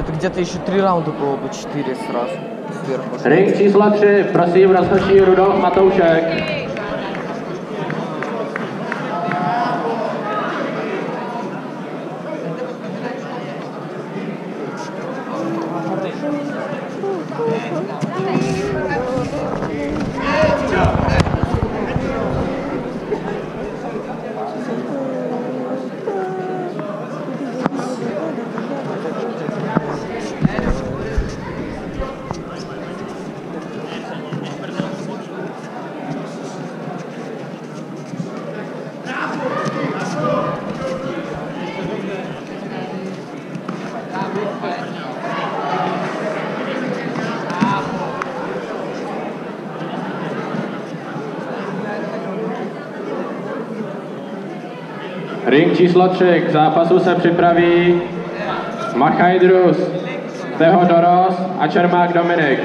Это где-то еще 3 раунда было бы, 4 сразу сверху. Ring číslo 3, prosím, rozhodčí Rudolf Matoušek. Ring číslo 3, k zápasu se připraví Machajdrus Theodoros a Čermák Dominik.